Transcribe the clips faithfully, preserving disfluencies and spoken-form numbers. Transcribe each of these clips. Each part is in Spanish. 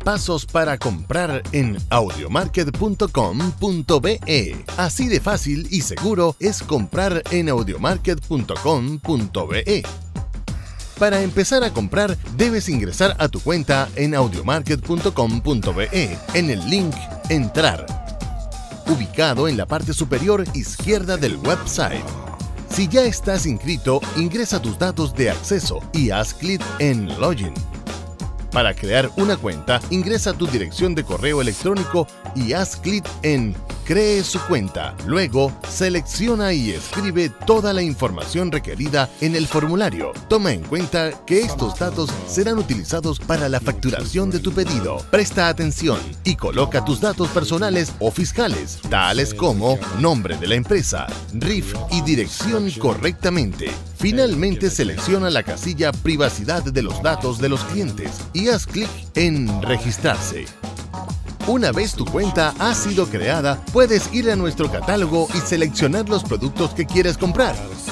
Pasos para comprar en audiomarket punto com punto be. Así de fácil y seguro es comprar en audiomarket punto com punto be. Para empezar a comprar, debes ingresar a tu cuenta en audiomarket punto com punto be en el link Entrar, ubicado en la parte superior izquierda del website. Si ya estás inscrito, ingresa tus datos de acceso y haz clic en Login. Para crear una cuenta, ingresa tu dirección de correo electrónico y haz clic en Cree su cuenta. Luego, selecciona y escribe toda la información requerida en el formulario. Toma en cuenta que estos datos serán utilizados para la facturación de tu pedido. Presta atención y coloca tus datos personales o fiscales, tales como nombre de la empresa, R I F y dirección correctamente. Finalmente, selecciona la casilla Privacidad de los datos de los clientes y haz clic en Registrarse. Una vez tu cuenta ha sido creada, puedes ir a nuestro catálogo y seleccionar los productos que quieres comprar,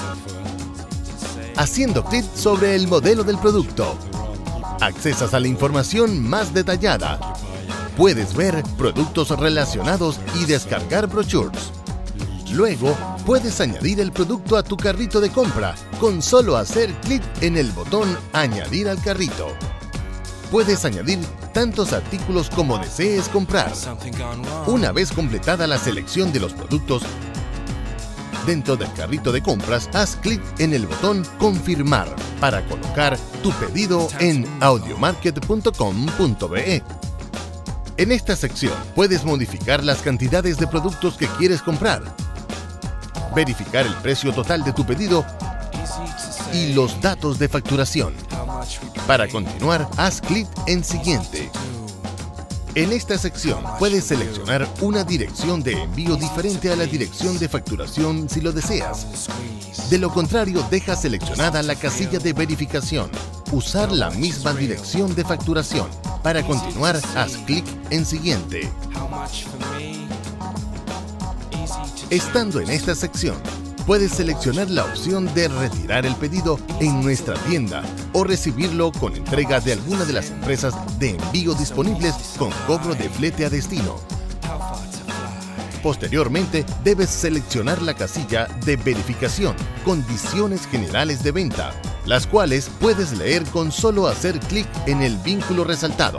haciendo clic sobre el modelo del producto. Accesas a la información más detallada. Puedes ver productos relacionados y descargar brochures. Luego, puedes añadir el producto a tu carrito de compra con solo hacer clic en el botón Añadir al carrito. Puedes añadir tantos artículos como desees comprar. Una vez completada la selección de los productos, dentro del carrito de compras, haz clic en el botón Confirmar para colocar tu pedido en audiomarket punto com punto be. En esta sección puedes modificar las cantidades de productos que quieres comprar, verificar el precio total de tu pedido y los datos de facturación. Para continuar, haz clic en Siguiente. En esta sección puedes seleccionar una dirección de envío diferente a la dirección de facturación si lo deseas. De lo contrario, deja seleccionada la casilla de verificación. Usar la misma dirección de facturación. Para continuar, haz clic en Siguiente. Estando en esta sección, puedes seleccionar la opción de retirar el pedido en nuestra tienda o recibirlo con entrega de alguna de las empresas de envío disponibles con cobro de flete a destino. Posteriormente, debes seleccionar la casilla de verificación, condiciones generales de venta, las cuales puedes leer con solo hacer clic en el vínculo resaltado.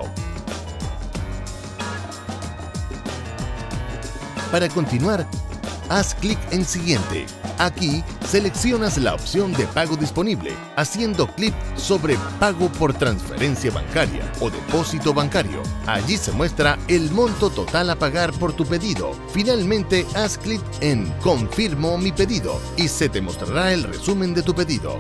Para continuar, haz clic en Siguiente. Aquí seleccionas la opción de pago disponible, haciendo clic sobre Pago por transferencia bancaria o depósito bancario. Allí se muestra el monto total a pagar por tu pedido. Finalmente, haz clic en Confirmo mi pedido y se te mostrará el resumen de tu pedido,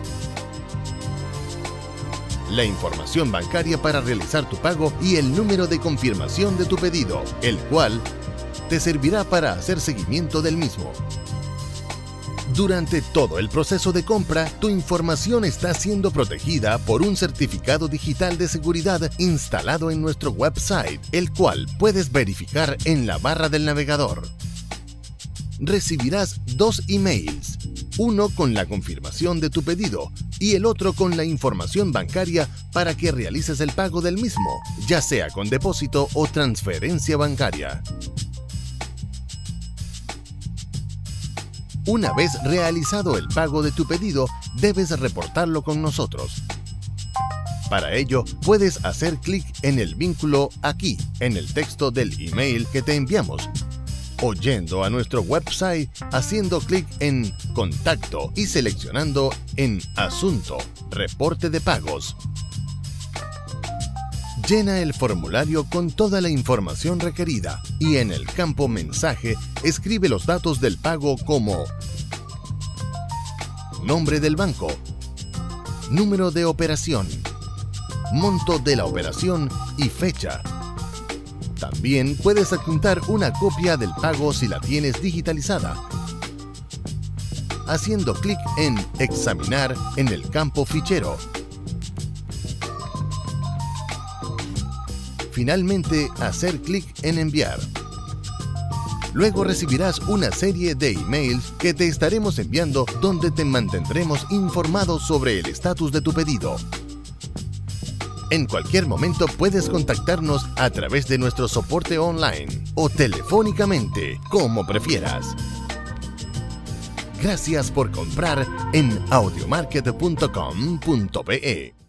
la información bancaria para realizar tu pago y el número de confirmación de tu pedido, el cual te servirá para hacer seguimiento del mismo. Durante todo el proceso de compra, tu información está siendo protegida por un certificado digital de seguridad instalado en nuestro website, el cual puedes verificar en la barra del navegador. Recibirás dos emails, uno con la confirmación de tu pedido y el otro con la información bancaria para que realices el pago del mismo, ya sea con depósito o transferencia bancaria. Una vez realizado el pago de tu pedido, debes reportarlo con nosotros. Para ello, puedes hacer clic en el vínculo aquí, en el texto del email que te enviamos, o yendo a nuestro website haciendo clic en Contacto y seleccionando en Asunto, Reporte de pagos. Llena el formulario con toda la información requerida y en el campo Mensaje escribe los datos del pago como nombre del banco, número de operación, monto de la operación y fecha. También puedes adjuntar una copia del pago si la tienes digitalizada, haciendo clic en Examinar en el campo Fichero. Finalmente, hacer clic en Enviar. Luego recibirás una serie de emails que te estaremos enviando donde te mantendremos informados sobre el estatus de tu pedido. En cualquier momento puedes contactarnos a través de nuestro soporte online o telefónicamente, como prefieras. Gracias por comprar en audiomarket punto com punto be.